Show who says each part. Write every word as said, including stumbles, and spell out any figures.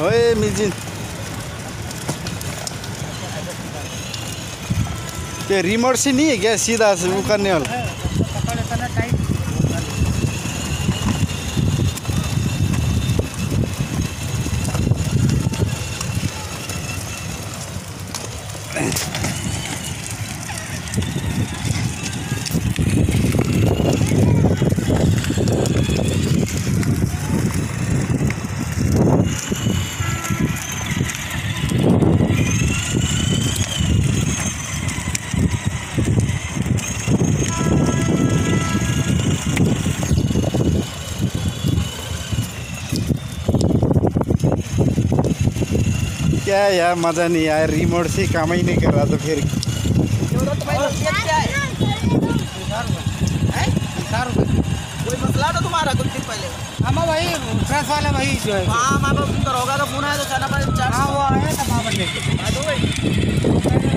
Speaker 1: ओए मिजिन ये रिमोट से नहीं है क्या सीधा से वो करने वाला? क्या यार मज़ा नहीं आया, रिमोट से काम ही नहीं कर रहा तो फिर
Speaker 2: कोई मसला था तुम्हारा कुछ दिन पहले?
Speaker 3: हाँ भाई फ्रेश वाला भाई जो है।
Speaker 2: हाँ हमारे पास दरोगा का फोन आया तो चाना पानी चार
Speaker 3: हाँ वो आया था बाबर लेके।